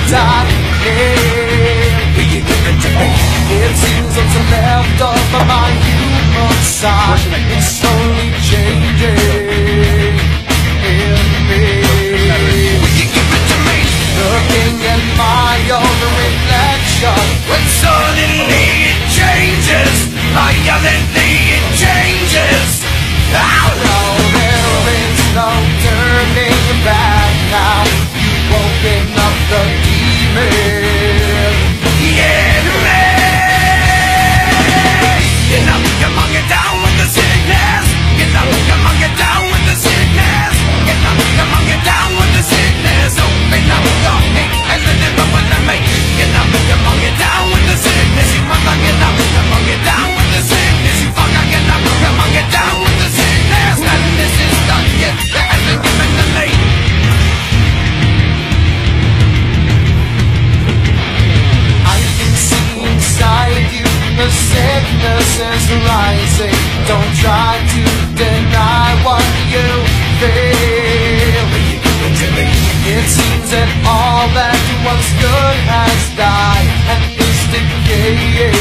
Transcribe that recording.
die. Will you give it to me? It seems what's left of my human side is slowly changing in me. Will you give it to me? Looking at my own reflection, when suddenly it changes, violently it changes. Oh no, there is no turning back now. You've woken up the demon. Yeah, man. You know, come on, get down with the sickness. You know, come on, get down with the sickness. You know, come on, get down with the sickness. Open up your hate and let it run with me. You know, come on, get down with the sickness. You mother, get up. Come on, get down with the sickness. You fucker, get up. Come on, get down with the sickness. And this is done yet. It hasn't given to me. I can see inside you the sickness is rising. Don't try to deny what you feel. It seems that all that once good has died and is decaying.